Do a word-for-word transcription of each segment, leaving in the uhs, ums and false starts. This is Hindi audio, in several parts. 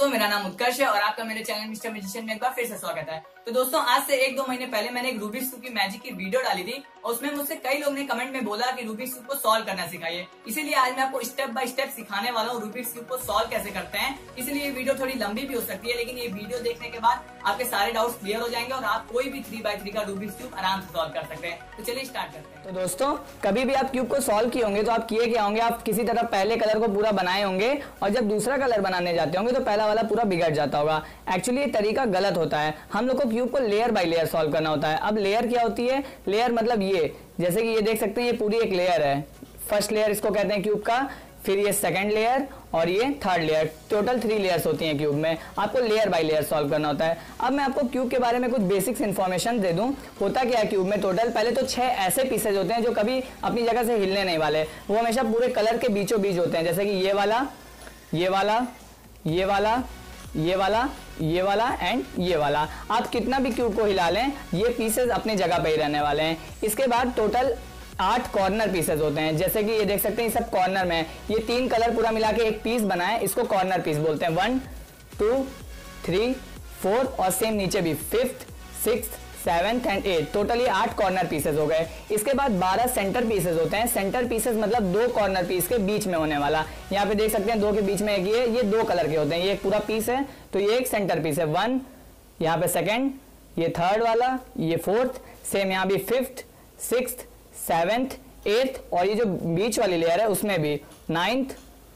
दोस्तों, मेरा नाम उत्कर्ष है और आपका मेरे चैनल मिस्टर मैजिशियन में एक बार फिर से स्वागत है। तो दोस्तों, आज से एक दो महीने पहले मैंने एक रूबिक्स क्यूब की मैजिक की वीडियो डाली थी और उसमें मुझसे कई लोग ने कमेंट में बोला कि रूबिक्स क्यूब को सॉल्व करना सिखाइए। इसीलिए आज मैं आपको स्टेप बाय स्टेप सिखाने वाला हूँ रूबिक्स क्यूब को सॉल्व कैसे करते हैं। इसलिए ये वीडियो थोड़ी लंबी भी हो सकती है, लेकिन ये वीडियो देखने के बाद आपके सारे डाउट्स क्लियर हो जाएंगे और आप कोई भी थ्री बाय थ्री का रूबिक्स क्यूब आराम से सॉल्व कर सकते हैं। तो चलिए स्टार्ट करते हैं। तो दोस्तों, कभी भी आप क्यूब को सॉल्व किए होंगे तो आप किए क्या होंगे, आप किसी तरह पहले कलर को पूरा बनाए होंगे और जब दूसरा कलर बनाने जाते होंगे तो पहला वाला पूरा बिगड़ जाता होगा। एक्चुअली ये तरीका गलत होता है। हम लोग को क्यूब को लेयर बाय लेयर सॉल्व करना होता है। अब लेयर क्या होती है? लेयर मतलब ये, जैसे कि ये देख सकते हैं, ये पूरी एक लेयर है। फर्स्ट लेयर इसको कहते हैं क्यूब का, फिर ये सेकंड लेयर और ये third layer. Total three layers होती हैं क्यूब में। आपको लेयर बाय लेयर सॉल्व करना होता है। अब मैं आपको क्यूब के बारे में कुछ बेसिक्स इन्फॉर्मेशन दे दूं। होता क्या है क्यूब में? टोटल पहले तो छह ऐसे पीसेज होते हैं जो कभी अपनी जगह से हिलने नहीं वाले। वो हमेशा पूरे कलर के बीचों बीच होते हैं, जैसे कि ये वाला, ये वाला, ये वाला, ये वाला, ये वाला एंड ये वाला। आप कितना भी क्यूब को हिला लें, ये पीसेज अपनी जगह पे ही रहने वाले हैं। इसके बाद टोटल आठ कॉर्नर पीसेज होते हैं, जैसे कि ये देख सकते हैं, ये सब कॉर्नर में है। ये तीन कलर पूरा मिला के एक पीस बनाए, इसको कॉर्नर पीस बोलते हैं। वन टू थ्री फोर और सेम नीचे भी fifth, sixth, seventh and eight. Totally आठ कॉर्नर पीसेज हो गए। इसके बाद बारह सेंटर पीसेज होते हैं। सेंटर पीसेज मतलब दो कॉर्नर पीस के बीच में होने वाला। यहाँ पे देख सकते हैं, दो के बीच में एक ये ये दो कलर के होते हैं। ये एक पूरा पीस है तो ये एक सेंटर पीस है। वन, यहाँ पे सेकेंड, ये थर्ड वाला, ये फोर्थ, सेम यहाँ भी फिफ्थ, सिक्स्थ, सेवेंथ, एट्थ और ये जो बीच वाली लेयर है उसमें भी ninth,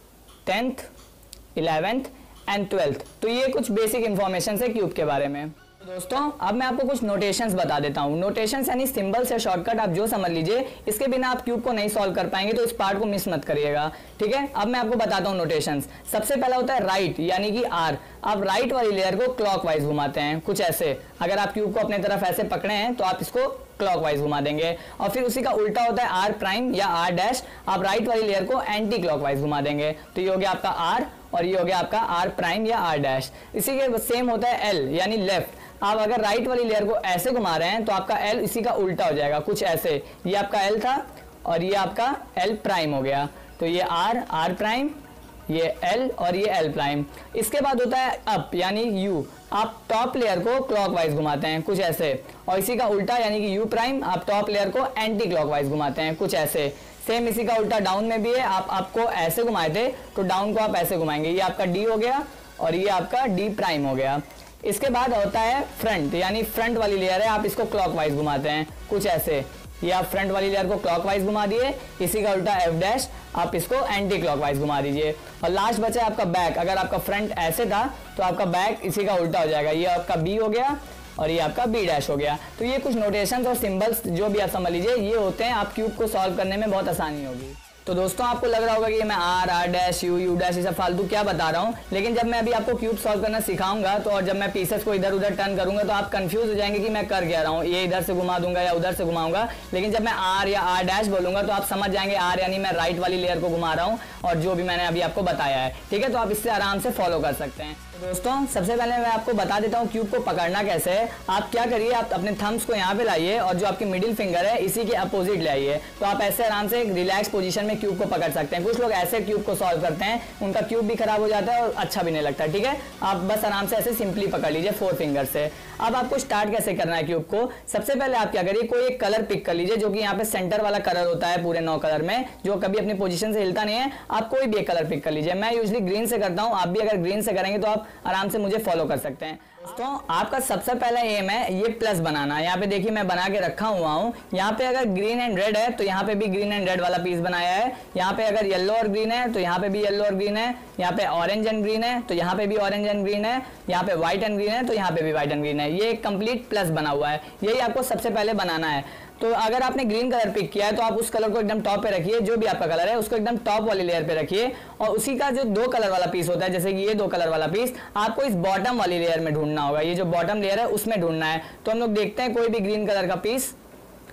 tenth, eleventh and twelfth. तो ये कुछ बेसिक इंफॉर्मेशन है क्यूब के बारे में। तो दोस्तों, अब मैं आपको कुछ नोटेशंस बता देता हूँ। नोटेशंस यानी सिंबल्स या शॉर्टकट, आप जो समझ लीजिए। इसके बिना आप क्यूब को नहीं सॉल्व कर पाएंगे, तो इस पार्ट को मिस मत करिएगा, ठीक है। अब मैं आपको बताता हूँ नोटेशंस। सबसे पहला होता है राइट, यानी कि आर। आप राइट वाली लेयर को क्लॉकवाइज घुमाते हैं, कुछ ऐसे। अगर आप क्यूब को अपने तरफ ऐसे पकड़े हैं तो आप इसको क्लॉकवाइज घुमा देंगे। और फिर उसी का उल्टा होता है आर प्राइम या आर डैश। आप राइट वाली लेयर को एंटी क्लॉकवाइज घुमा देंगे, तो ये हो गया आपका आर और ये हो गया आपका आर प्राइम या आर डैश। इसी के सेम होता है एल, यानी लेफ्ट। आप अगर राइट वाली लेयर को ऐसे घुमा रहे हैं तो आपका एल इसी का उल्टा हो जाएगा, कुछ ऐसे। ये आपका एल था और ये आपका एल प्राइम हो गया, तो ये आर, आर प्राइम, ये एल और ये एल प्राइम। इसके बाद होता है अप, यानी यू। आप टॉप लेयर को क्लॉकवाइज घुमाते हैं, कुछ ऐसे। और इसी का उल्टा यानी कि यू प्राइम, आप टॉप लेयर को एंटी क्लॉकवाइज घुमाते हैं, कुछ ऐसे। सेम इसी का उल्टा डाउन में भी है। आप आपको ऐसे घुमाए थे तो डाउन को आप ऐसे घुमाएंगे। ये आपका डी हो गया और ये आपका डी प्राइम हो गया। इसके बाद होता है फ्रंट, यानी फ्रंट वाली लेयर है, आप इसको क्लॉकवाइज घुमाते हैं, कुछ ऐसे। ये आप फ्रंट वाली लेयर को क्लॉकवाइज घुमा दिए। इसी का उल्टा एफ डैश, आप इसको एंटी क्लॉकवाइज घुमा दीजिए। और लास्ट बचा आपका बैक। अगर आपका फ्रंट ऐसे था तो आपका बैक इसी का उल्टा हो जाएगा। ये आपका बी हो गया और ये आपका बी डैश हो गया। तो ये कुछ नोटेशंस और सिंबल्स जो भी आप समझ लीजिए, ये होते हैं। आप क्यूब को सॉल्व करने में बहुत आसानी होगी। तो दोस्तों, आपको लग रहा होगा कि मैं R, R dash, U, U dash, ये सब फालतू क्या बता रहा हूँ। लेकिन जब मैं अभी आपको क्यूब सॉल्व करना सिखाऊंगा तो और जब मैं पीसेस को इधर उधर टर्न करूंगा तो आप कंफ्यूज हो जाएंगे कि मैं कर क्या रहा हूँ। ये इधर से घुमा दूंगा या उधर से घुमाऊंगा। लेकिन जब मैं आर या आर डैश बोलूंगा तो आप समझ जाएंगे आर यानी मैं राइट वाली लेयर को घुमा रहा हूँ और जो भी मैंने अभी आपको बताया है, ठीक है। तो आप इससे आराम से फॉलो कर सकते हैं। तो दोस्तों, सबसे पहले मैं आपको बता देता हूँ क्यूब को पकड़ना कैसे है। आप क्या करिए, आप अपने थम्स को यहाँ पे लाइए और जो आपकी मिडिल फिंगर है इसी के अपोजिट ले आइए। तो आप ऐसे आराम से एक रिलैक्स पोजीशन में क्यूब को पकड़ सकते हैं। कुछ लोग ऐसे क्यूब को सॉल्व करते हैं, उनका क्यूब भी खराब हो जाता है और अच्छा भी नहीं लगता, ठीक है। आप बस आराम से ऐसे सिंपली पकड़ लीजिए फोर फिंगर से। अब आपको स्टार्ट कैसे करना है क्यूब को? सबसे पहले आप क्या करिए, कोई एक कलर पिक कर लीजिए जो कि यहाँ पे सेंटर वाला कलर होता है पूरे नौ कलर में, जो कभी अपनी पोजीशन से हिलता नहीं है। आप कोई भी एक कलर पिक कर लीजिए। मैं यूजुअली ग्रीन से करता हूँ, आप भी अगर ग्रीन से करेंगे तो आप आराम से मुझे फॉलो कर सकते हैं। दोस्तों, आपका सबसे पहला एम है ये प्लस बनाना। यहाँ पे देखिए मैं बना के रखा हुआ हूँ। यहाँ पे अगर ग्रीन एंड रेड है तो यहाँ पे भी ग्रीन एंड रेड वाला पीस बनाया है। यहाँ पे अगर येलो और ग्रीन है तो यहाँ पे भी येलो और ग्रीन है। यहाँ पे ऑरेंज एंड ग्रीन है तो यहाँ पे भी ऑरेंज एंड ग्रीन है। यहाँ पे व्हाइट एंड ग्रीन है तो यहाँ पे भी व्हाइट एंड ग्रीन है। ये एक कंप्लीट प्लस बना हुआ है। यही आपको सबसे पहले बनाना है। तो अगर आपने ग्रीन कलर पिक किया है तो आप उस कलर को एकदम टॉप पे रखिए। जो भी आपका कलर है उसको एकदम टॉप वाली लेयर पे रखिए और उसी का जो दो कलर वाला पीस होता है, जैसे कि ये दो कलर वाला पीस, आपको इस बॉटम वाली लेयर में ढूंढना होगा। ये जो बॉटम लेयर है उसमें ढूंढना है। तो हम लोग देखते हैं कोई भी ग्रीन कलर का पीस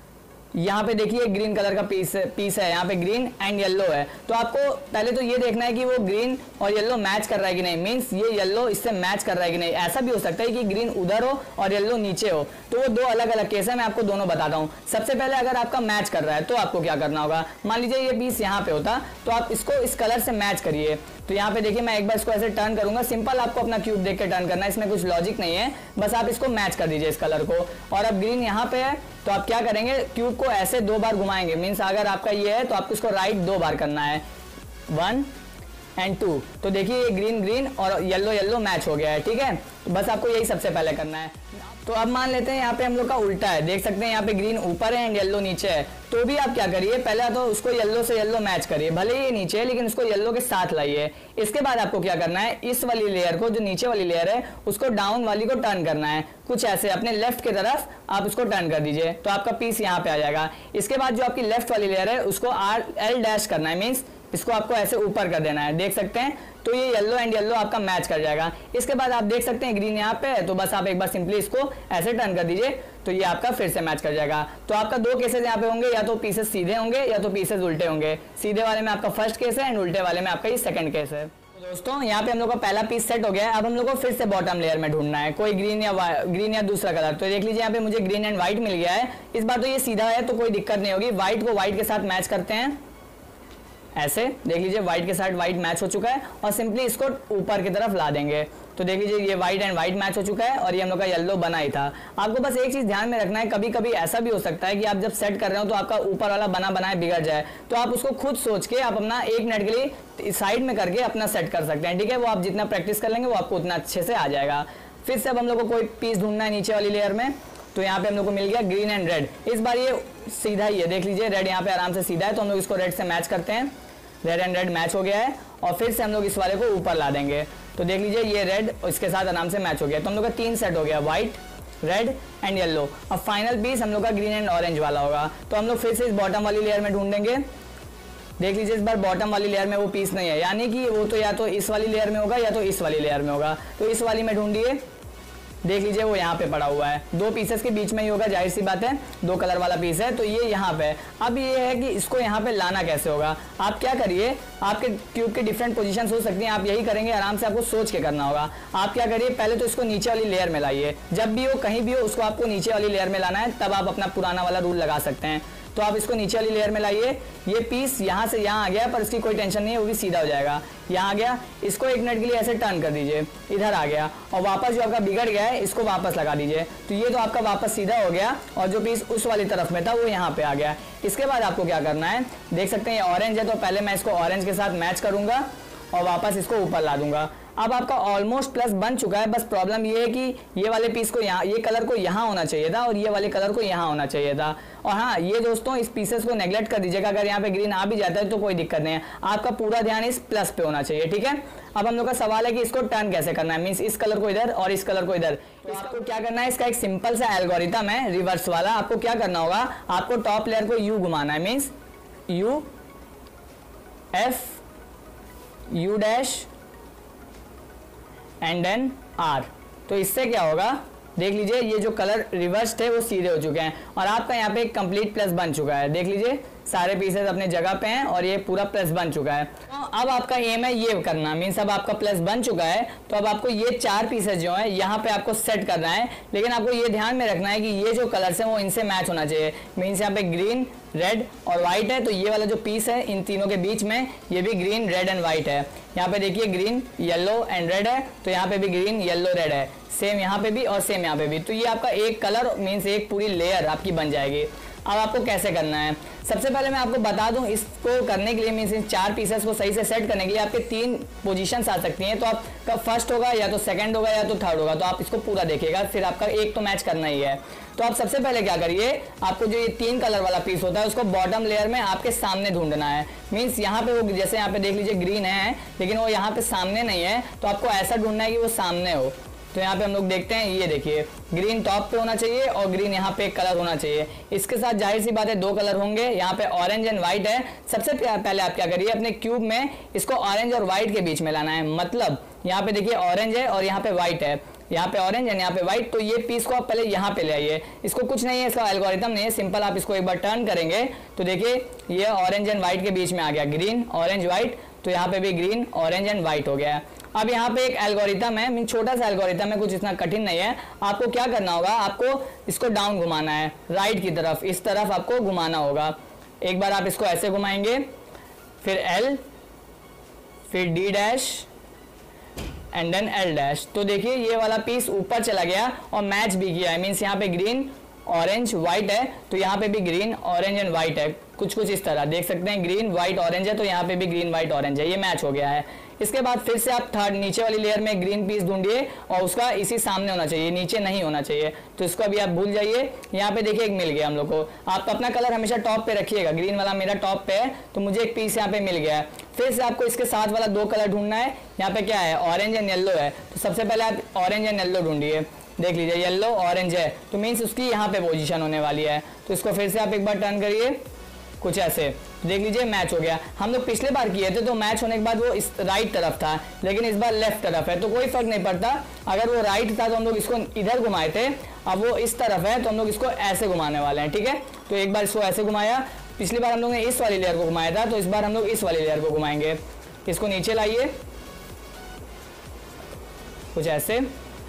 यहाँ पे देखिए ग्रीन कलर का पीस पीस है, यहाँ पे ग्रीन एंड येलो है। तो आपको पहले तो ये देखना है कि वो ग्रीन और येलो मैच कर रहा है कि नहीं, मींस ये येलो इससे मैच कर रहा है कि नहीं। ऐसा भी हो सकता है कि ग्रीन उधर हो और येलो नीचे हो, तो वो दो अलग अलग केस है, मैं आपको दोनों बताता हूँ। सबसे पहले अगर आपका मैच कर रहा है तो आपको क्या करना होगा, मान लीजिए ये पीस यहाँ पे होता तो आप इसको इस कलर से मैच करिए। तो यहाँ पे देखिए मैं एक बार इसको ऐसे टर्न करूंगा, सिंपल आपको अपना क्यूब देख के टर्न करना है, इसमें कुछ लॉजिक नहीं है, बस आप इसको मैच कर दीजिए इस कलर को। और अब ग्रीन यहाँ पे है तो आप क्या करेंगे, क्यूब को ऐसे दो बार घुमाएंगे, मीन्स अगर आपका ये है तो आपको इसको राइट दो बार करना है, वन एंड टू। तो देखिए ये ग्रीन ग्रीन और येलो येलो मैच हो गया है, ठीक है। तो बस आपको यही सबसे पहले करना है। तो अब मान लेते हैं यहाँ पे हम लोग का उल्टा है, देख सकते हैं यहाँ पे ग्रीन ऊपर है एंड येलो नीचे है। तो भी आप क्या करिए, पहले तो उसको येलो से येलो मैच करिए, भले ही ये नीचे है लेकिन उसको येलो के साथ लाइए। इसके बाद आपको क्या करना है, इस वाली लेयर को, जो नीचे वाली लेयर है उसको डाउन वाली को टर्न करना है, कुछ ऐसे अपने लेफ्ट की तरफ आप उसको टर्न कर दीजिए, तो आपका पीस यहाँ पे आ जाएगा। इसके बाद जो आपकी लेफ्ट वाली लेयर है उसको आर एल डैश करना है, मीन्स इसको आपको ऐसे ऊपर कर देना है, देख सकते हैं। तो ये येलो एंड येलो आपका मैच कर जाएगा। इसके बाद आप देख सकते हैं ग्रीन यहाँ पे है, तो बस आप एक बार सिंपली इसको ऐसे टर्न कर दीजिए, तो ये आपका फिर से मैच कर जाएगा। तो आपका दो केसेस यहाँ पे होंगे, या तो पीसेस सीधे होंगे या तो पीसेस उल्टे होंगे। सीधे वाले में आपका फर्स्ट केस है एंड उल्टे वाले में आपका ये सेकंड केस है। तो दोस्तों यहाँ पे हम लोग का पहला पीस सेट हो गया है। अब हम लोग को फिर से बॉटम लेयर में ढूंढना है कोई ग्रीन या ग्रीन या दूसरा कलर। तो देख लीजिए यहाँ पे मुझे ग्रीन एंड व्हाइट मिल गया है। इस बार तो ये सीधा है तो कोई दिक्कत नहीं होगी। व्हाइट को व्हाइट के साथ मैच करते हैं, ऐसे देख लीजिए व्हाइट के साथ व्हाइट मैच हो चुका है और सिंपली इसको ऊपर की तरफ ला देंगे। तो देख लीजिए ये व्हाइट एंड व्हाइट मैच हो चुका है और ये हम लोग का येलो बना ही था। आपको बस एक चीज ध्यान में रखना है, कभी कभी ऐसा भी हो सकता है कि आप जब सेट कर रहे हो तो आपका ऊपर वाला बना बनाए बिगड़ जाए, तो आप उसको खुद सोच के आप अपना एक मिनट के लिए साइड में करके अपना सेट कर सकते हैं, ठीक है। वो आप जितना प्रैक्टिस कर लेंगे वो आपको उतना अच्छे से आ जाएगा। फिर से अब हम लोग को कोई पीस ढूंढना है नीचे वाली लेयर में। तो यहाँ पे हम लोग को मिल गया ग्रीन एंड रेड। इस बार ये सीधा ही है, देख लीजिए रेड यहाँ पे आराम से सीधा है, तो हम लोग इसको रेड से मैच करते हैं। रेड एंड रेड मैच हो गया है और फिर से हम लोग इस वाले को ऊपर ला देंगे। तो देख लीजिए ये रेड इसके साथ आराम से मैच हो गया। तो हम लोग का तीन सेट हो गया, व्हाइट, रेड एंड येलो। अब फाइनल पीस हम लोग का ग्रीन एंड ऑरेंज वाला होगा। तो हम लोग फिर से इस बॉटम वाली लेयर में ढूंढेंगे। देख लीजिए इस बार बॉटम वाली लेयर में वो पीस नहीं है, यानी कि वो तो या तो इस वाली लेयर में होगा या तो इस वाली लेयर में होगा। तो इस वाली में ढूंढिए, देख लीजिए वो यहाँ पे पड़ा हुआ है, दो पीसेस के बीच में ही होगा, जाहिर सी बात है, दो कलर वाला पीस है तो ये यहाँ पे। अब ये है कि इसको यहाँ पे लाना कैसे होगा। आप क्या करिए, आपके क्यूब के डिफरेंट पोजीशंस हो सकती हैं, आप यही करेंगे, आराम से आपको सोच के करना होगा। आप क्या करिए, पहले तो इसको नीचे वाली लेयर में लाइए, जब भी हो कहीं भी हो उसको आपको नीचे वाली लेयर में लाना है, तब आप अपना पुराना वाला रूल लगा सकते हैं। तो आप इसको नीचे वाली लेयर में लाइए। ये पीस यहाँ से यहाँ आ गया पर इसकी कोई टेंशन नहीं है, वो भी सीधा हो जाएगा। यहाँ आ गया, इसको एक मिनट के लिए ऐसे टर्न कर दीजिए, इधर आ गया और वापस जो आपका बिगड़ गया है इसको वापस लगा दीजिए। तो ये तो आपका वापस सीधा हो गया और जो पीस उस वाली तरफ में था वो यहाँ पे आ गया। इसके बाद आपको क्या करना है, देख सकते हैं ये ऑरेंज है, तो पहले मैं इसको ऑरेंज के साथ मैच करूंगा और वापस इसको ऊपर ला दूंगा। अब आपका ऑलमोस्ट प्लस बन चुका है, बस प्रॉब्लम ये है कि ये वाले पीस को यहाँ, ये कलर को यहाँ होना चाहिए था और ये वाले कलर को यहाँ होना चाहिए था। और हाँ ये दोस्तों इस पीसेस को नेग्लेक्ट कर दीजिएगा, अगर यहाँ पे ग्रीन आ भी जाता है तो कोई दिक्कत नहीं है, आपका पूरा ध्यान इस प्लस पे होना चाहिए, ठीक है। अब हम लोग का सवाल है कि इसको टर्न कैसे करना है, मीन्स इस कलर को इधर और इस कलर को इधर। तो आपको क्या करना है, इसका एक सिंपल सा एल्गोरिथम है रिवर्स वाला। आपको क्या करना होगा, आपको टॉप लेयर को यू घुमाना है, means U F U dash and then R. तो इससे क्या होगा, देख लीजिए ये जो कलर रिवर्स थे वो सीधे हो चुके हैं और आपका यहाँ पे एक कंप्लीट प्लस बन चुका है। देख लीजिए सारे पीसेस अपने जगह पे हैं और ये पूरा प्लस बन चुका है। तो अब आपका एम है ये करना, मीन्स अब आपका प्लस बन चुका है, तो अब आपको ये चार पीसेस जो है यहाँ पे आपको सेट करना है। लेकिन आपको ये ध्यान में रखना है कि ये जो कलर्स हैं वो इनसे मैच होना चाहिए, मीन्स यहाँ पे ग्रीन, रेड और व्हाइट है, तो ये वाला जो पीस है इन तीनों के बीच में ये भी ग्रीन, रेड एंड व्हाइट है। यहाँ पे देखिए ग्रीन, येलो एंड रेड है, तो यहाँ पे भी ग्रीन, येलो, रेड है, सेम यहाँ पे भी और सेम यहाँ पे भी। तो ये आपका एक कलर मीन्स एक पूरी लेयर आपकी बन जाएगी। अब आपको कैसे करना है, सबसे पहले मैं आपको बता दूं, इसको करने के लिए मीन्स इन चार पीसेस को सही से सेट करने के लिए आपके तीन पोजीशंस आ सकती हैं। तो आपका फर्स्ट होगा या तो सेकंड होगा या तो थर्ड होगा, तो आप इसको पूरा देखिएगा, फिर आपका एक तो मैच करना ही है। तो आप सबसे पहले क्या करिए, आपको जो ये तीन कलर वाला पीस होता है उसको बॉटम लेयर में आपके सामने ढूंढना है। मीन्स यहाँ पे वो जैसे यहाँ पे देख लीजिए ग्रीन है लेकिन वो यहाँ पे सामने नहीं है, तो आपको ऐसा ढूंढना है कि वो सामने हो। तो यहाँ पे हम लोग देखते हैं, ये देखिए ग्रीन टॉप पे होना चाहिए और ग्रीन यहाँ पे एक कलर होना चाहिए। इसके साथ जाहिर सी बात है दो कलर होंगे, यहाँ पे ऑरेंज एंड व्हाइट है। सबसे पहले आप क्या करिए, अपने क्यूब में इसको ऑरेंज और व्हाइट के बीच में लाना है। मतलब यहाँ पे देखिए ऑरेंज है और यहाँ पे व्हाइट है, यहाँ पे ऑरेंज एंड यहाँ पे व्हाइट, तो ये पीस को आप पहले यहाँ पे ले आइए। इसको कुछ नहीं है, इसका एल्गोरिथम नहीं है, सिंपल आप इसको एक बार टर्न करेंगे तो देखिए ये ऑरेंज एंड व्हाइट के बीच में आ गया, ग्रीन ऑरेंज व्हाइट, तो यहाँ पे भी ग्रीन ऑरेंज एंड व्हाइट हो गया है। अब यहाँ पे एक एल्गोरिथम है, मीन छोटा सा एल्गोरिथम है, कुछ इतना कठिन नहीं है। आपको क्या करना होगा, आपको इसको डाउन घुमाना है, राइट की तरफ, इस तरफ आपको घुमाना होगा। एक बार आप इसको ऐसे घुमाएंगे, फिर एल, फिर D dash and then L dash, तो देखिए ये वाला पीस ऊपर चला गया और मैच भी किया है, मीन्स यहाँ पे ग्रीन ऑरेंज व्हाइट है तो यहाँ पे भी ग्रीन ऑरेंज एंड व्हाइट है, कुछ कुछ इस तरह देख सकते हैं, ग्रीन व्हाइट ऑरेंज है तो यहाँ पे भी ग्रीन व्हाइट ऑरेंज है, ये मैच हो गया है। इसके बाद फिर से आप थर्ड नीचे वाली लेयर में ग्रीन पीस ढूंढिए और उसका इसी सामने होना चाहिए, नीचे नहीं होना चाहिए, तो इसको अभी आप भूल जाइए। यहाँ पे देखिए एक मिल गया हम लोग को। आप अपना कलर हमेशा टॉप पे रखिएगा, ग्रीन वाला मेरा टॉप पे है तो मुझे एक पीस यहाँ पे मिल गया है। फिर से आपको इसके साथ वाला दो कलर ढूंढना है, यहाँ पे क्या है ऑरेंज एंड येलो है, तो सबसे पहले आप ऑरेंज एंड येलो ढूंढिए, देख लीजिए येलो ऑरेंज है तो मीन्स उसकी यहाँ पे पोजीशन होने वाली है, तो इसको फिर से आप एक बार टर्न करिए कुछ ऐसे, देख लीजिए मैच हो गया। हम लोग पिछले बार किए थे तो मैच होने के बाद वो इस राइट तरफ था, लेकिन इस बार लेफ्ट तरफ है तो कोई फर्क नहीं पड़ता। अगर वो राइट था तो हम लोग इसको इधर घुमाए थे, अब वो इस तरफ है तो हम लोग इसको ऐसे घुमाने वाले हैं, ठीक है। तो एक बार इसको ऐसे घुमाया, पिछली बार हम लोग ने इस वाली लेयर को घुमाया था तो इस बार हम लोग इस वाली लेयर को घुमाएंगे। इसको नीचे लाइए कुछ ऐसे,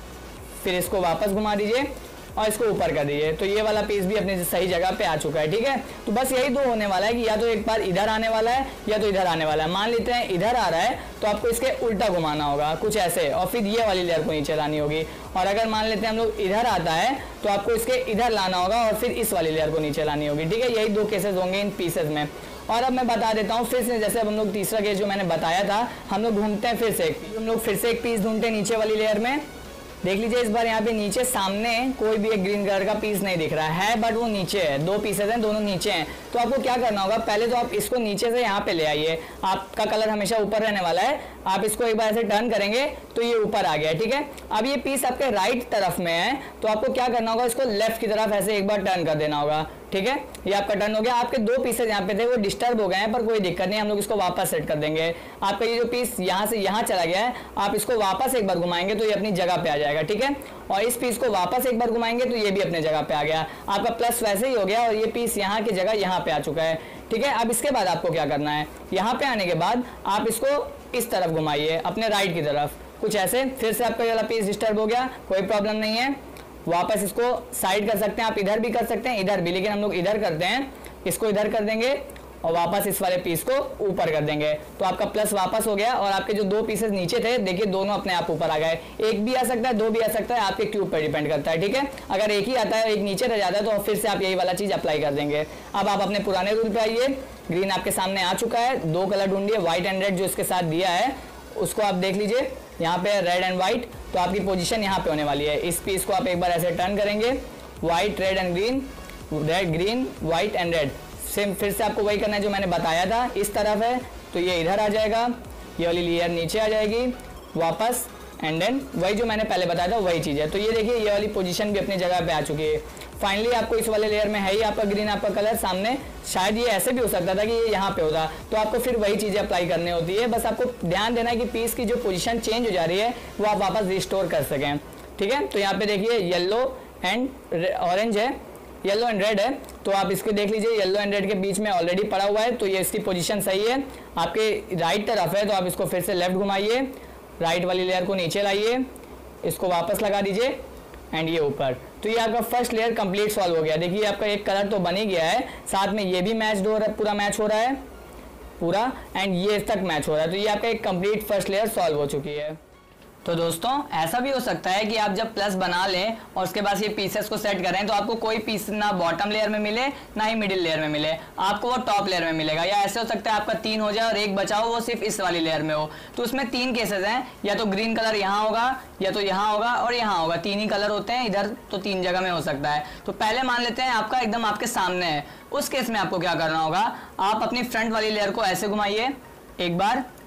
फिर इसको वापस घुमा दीजिए और इसको ऊपर कर दीजिए, तो ये वाला पीस भी अपने सही जगह पे आ चुका है, ठीक है। तो बस यही दो होने वाला है कि या तो एक बार इधर आने वाला है या तो इधर आने वाला है। मान लेते हैं इधर आ रहा है तो आपको इसके उल्टा घुमाना होगा कुछ ऐसे, और फिर ये वाली लेयर को नीचे लानी होगी। और अगर मान लेते हैं हम लोग इधर आता है तो आपको इसके इधर लाना होगा और फिर इस वाली लेयर को नीचे लानी होगी, ठीक है। यही दो केसेस होंगे इन पीसेज में। और अब मैं बता देता हूँ फिर से, जैसे अब हम लोग तीसरा केस जो मैंने बताया था, हम लोग ढूंढते हैं फिर से हम लोग फिर से एक पीस ढूंढते हैं नीचे वाली लेयर में। देख लीजिए इस बार यहाँ पे नीचे सामने कोई भी एक ग्रीन कलर का पीस नहीं दिख रहा है, बट वो नीचे है, दो पीसेस हैं दोनों नीचे हैं। तो आपको क्या करना होगा, पहले तो आप इसको नीचे से यहाँ पे ले आइए, आपका कलर हमेशा ऊपर रहने वाला है, आप इसको एक बार ऐसे टर्न करेंगे तो ये ऊपर आ गया, ठीक है। अब ये पीस आपके राइट तरफ में है तो आपको क्या करना होगा, इसको लेफ्ट की तरफ ऐसे एक बार टर्न कर देना होगा, ठीक है। ये आपका टर्न हो गया। आपके दो पीसेस यहाँ पे थे वो डिस्टर्ब हो गए हैं, पर कोई दिक्कत नहीं, हम लोग इसको वापस सेट कर देंगे। आपका ये जो पीस यहाँ से यहाँ चला गया है, आप इसको वापस एक बार घुमाएंगे तो ये अपनी जगह पे आ जाएगा, ठीक है। और इस पीस को वापस एक बार घुमाएंगे तो ये भी अपने जगह पे आ गया, आपका प्लस वैसे ही हो गया और ये पीस यहाँ की जगह यहाँ पे आ चुका है, ठीक है। अब इसके बाद आपको क्या करना है, यहाँ पे आने के बाद आप इसको इस तरफ घुमाइए अपने राइट की तरफ कुछ ऐसे। फिर से आपका ये वाला पीस डिस्टर्ब हो गया, कोई प्रॉब्लम नहीं है, वापस इसको साइड कर सकते हैं, आप इधर भी कर सकते हैं इधर भी, लेकिन हम लोग इधर करते हैं, इसको इधर कर देंगे और वापस इस वाले पीस को ऊपर कर देंगे तो आपका प्लस वापस हो गया। और आपके जो दो पीसेस नीचे थे देखिए दोनों अपने आप ऊपर आ गए, एक भी आ सकता है दो भी आ सकता है, आपके क्यूब पर डिपेंड करता है, ठीक है। अगर एक ही आता है एक नीचे रह जाता है तो फिर से आप यही वाला चीज अप्लाई कर देंगे। अब आप अपने पुराने रूल पे आइए, ग्रीन आपके सामने आ चुका है, दो कलर ढूंढिए, व्हाइट एंड रेड जो इसके साथ दिया है उसको आप देख लीजिए, यहाँ पे रेड एंड व्हाइट, तो आपकी पोजीशन यहाँ पे होने वाली है। इस पीस को आप एक बार ऐसे टर्न करेंगे, white red and green, red green white and red, same फिर से आपको वही करना है जो मैंने बताया था। इस तरफ है तो ये इधर आ जाएगा, ये वाली लेयर नीचे आ जाएगी वापस, एंड देन वही जो मैंने पहले बताया था वही चीज़ है। तो ये देखिए ये वाली पोजीशन भी अपनी जगह पे आ चुकी है। फाइनली आपको इस वाले लेयर में है ही आपका ग्रीन, आपका कलर सामने, शायद ये ऐसे भी हो सकता था कि ये यहाँ पे होता, तो आपको फिर वही चीज़ें अप्लाई करनी होती है। बस आपको ध्यान देना है कि पीस की जो पोजीशन चेंज हो जा रही है वो आप वापस रिस्टोर कर सकें, ठीक है। तो यहाँ पे देखिए येलो एंड ऑरेंज है, येलो एंड रेड है, तो आप इसको देख लीजिए येलो एंड रेड के बीच में ऑलरेडी पड़ा हुआ है तो ये इसकी पोजीशन सही है। आपके राइट तरफ है तो आप इसको फिर से लेफ्ट घुमाइए, राइट वाली लेयर को नीचे लाइए, इसको वापस लगा दीजिए एंड ये ऊपर, तो ये आपका फर्स्ट लेयर कंप्लीट सॉल्व हो गया। देखिए आपका एक कलर तो बन ही गया है, साथ में ये भी मैच हो रहा है, पूरा मैच हो रहा है पूरा, एंड ये तक मैच हो रहा है, तो ये आपका एक कंप्लीट फर्स्ट लेयर सॉल्व हो चुकी है। तो दोस्तों ऐसा भी हो सकता है कि आप जब प्लस बना लें और उसके बाद ये पीसेस को सेट करें तो आपको कोई पीस ना बॉटम लेयर में मिले ना ही मिडिल लेयर में मिले, आपको वो टॉप लेयर में मिलेगा। या ऐसे हो सकता है आपका तीन हो जाए और एक बचा हो वो सिर्फ इस वाली लेयर में हो, तो उसमें तीन केसेस हैं, या तो ग्रीन कलर यहाँ होगा या तो यहाँ होगा और यहाँ होगा, तीन ही कलर होते हैं इधर, तो तीन जगह में हो सकता है। तो पहले मान लेते हैं आपका एकदम आपके सामने है, उस केस में आपको क्या करना होगा, आप अपनी फ्रंट वाली लेयर को ऐसे घुमाइए एक बार,